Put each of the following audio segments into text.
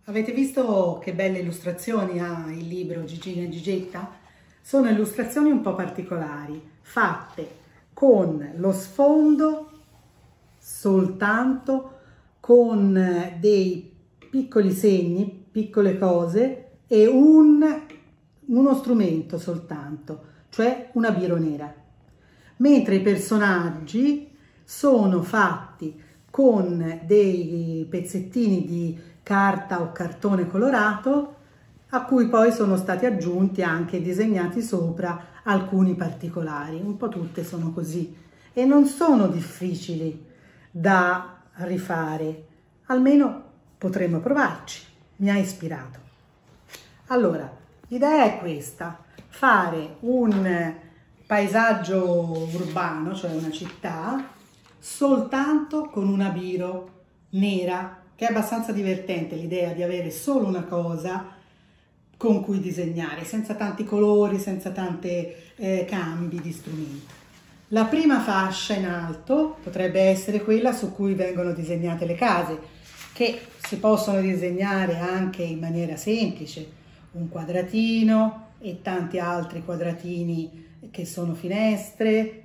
Avete visto che belle illustrazioni ha il libro Gigina e Gigetta? Sono illustrazioni un po' particolari, fatte con lo sfondo soltanto con dei piccoli segni, piccole cose e uno strumento soltanto, cioè una biro nera. Mentre i personaggi sono fatti con dei pezzettini di carta o cartone colorato a cui poi sono stati aggiunti anche disegnati sopra alcuni particolari. Un po' tutte sono così e non sono difficili da rifare, almeno potremmo provarci. Mi ha ispirato. Allora, l'idea è questa: fare un paesaggio urbano, cioè una città, soltanto con una biro nera, che è abbastanza divertente l'idea di avere solo una cosa con cui disegnare, senza tanti colori, senza tanti cambi di strumento. La prima fascia in alto potrebbe essere quella su cui vengono disegnate le case, che si possono disegnare anche in maniera semplice, un quadratino e tanti altri quadratini che sono finestre,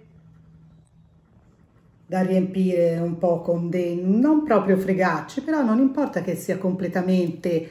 da riempire un po' con dei, non proprio fregacci, però non importa che sia completamente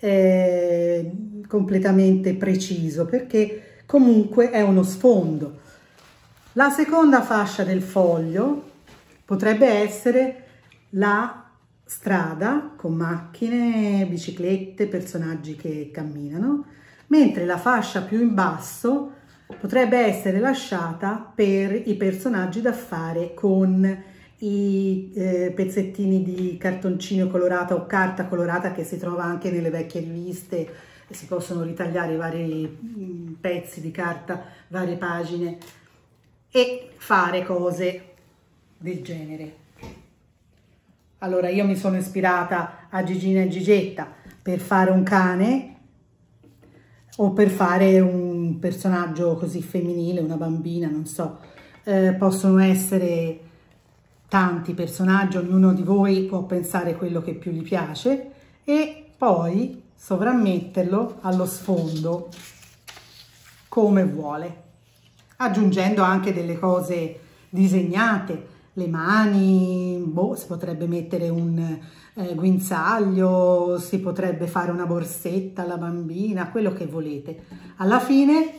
preciso, perché comunque è uno sfondo. La seconda fascia del foglio potrebbe essere la strada con macchine, biciclette, personaggi che camminano, mentre la fascia più in basso potrebbe essere lasciata per i personaggi da fare con i pezzettini di cartoncino colorato o carta colorata che si trova anche nelle vecchie riviste. Si possono ritagliare vari pezzi di carta, varie pagine e fare cose del genere. Allora, io mi sono ispirata a Gigina e Gigetta per fare un cane o per fare un personaggio così femminile, una bambina, non so. Possono essere tanti personaggi, ognuno di voi può pensare quello che più gli piace e poi sovrammetterlo allo sfondo come vuole, aggiungendo anche delle cose disegnate, le mani, si potrebbe mettere un guinzaglio, si potrebbe fare una borsetta alla bambina, quello che volete. Alla fine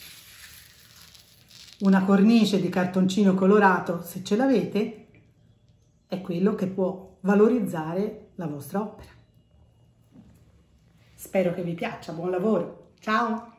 una cornice di cartoncino colorato, se ce l'avete, è quello che può valorizzare la vostra opera. Spero che vi piaccia, buon lavoro, ciao!